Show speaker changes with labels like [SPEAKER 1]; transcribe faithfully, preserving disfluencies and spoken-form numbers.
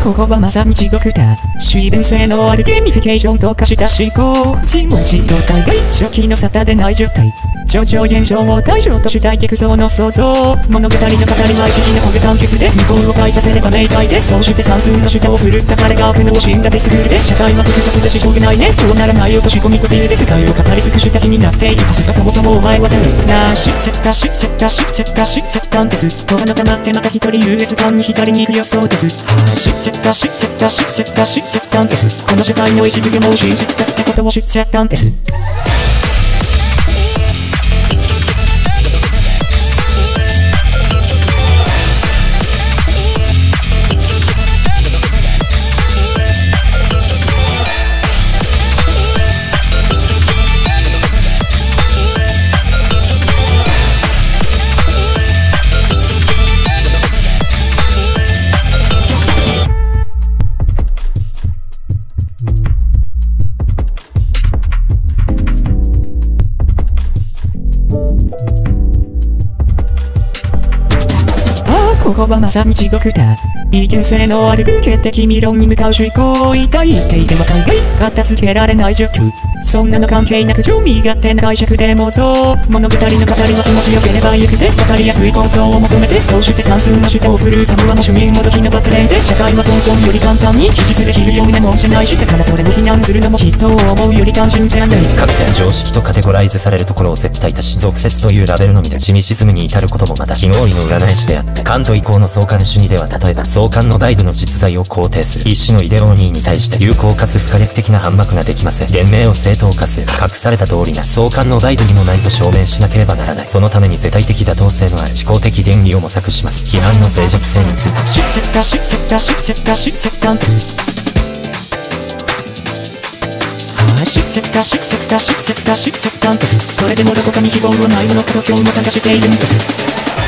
[SPEAKER 1] ここはまさに地獄だ。自然性のあるゲーミフィケーションと化した思考。自問自答大概初期の沙汰でない状態。超常現象を対象としたい客層の想像。物語の語りは意識のコグ単結で向こうを介させれば明快で、そうして算数の舌を振るった彼が悪のを死んだデスクールで、社会は複雑でしょうがないね。こうならないよと仕込みコピーで世界を語り尽くした気になっていくつか、そもそもお前は誰なしせっかしせっかしせっかしせっかんです。とあなたなってまた一人 ユーエス 間に左に行く予想です。はしせっかしせっかしせっかしせっかんです。この世界の一部でも信じたってことを知っちゃったんです。ここはまさに地獄だ。意見性のある具体的理論に向かう思考。痛い言っていても大概片付けられない状況。そんなの関係なく超身勝手な解釈で妄想。物語の語りは気持ちよければよくて分かりやすい構造を求めて、そうして算数の舌を振るサムはも趣味もどきのバックレーンで、社会は想像より簡単に記述できるようなもんじゃないし、だからそれを非難するのもきっと思うより単純じゃない。
[SPEAKER 2] 各点常識とカテゴライズされるところを絶対たし、俗説というラベルのみでシニシズムに至ることもまた非合理の占い師であった。カント以降の相関主義では例えば相関の内部の実在を肯定する一種のイデオニーに対して有効かつ不可逆的な反駁ができません。言明を正当化する隠された通りな相関の内部にもないと証明しなければならない。そのために絶対的妥当性のある思考的原理を模索します。批判の脆弱性について
[SPEAKER 1] しせっかしせっかしせっかしせっかんはしせっかしせっかしせっかしせっかんそれでもどこかに希望はないものかと今日も探しているんです。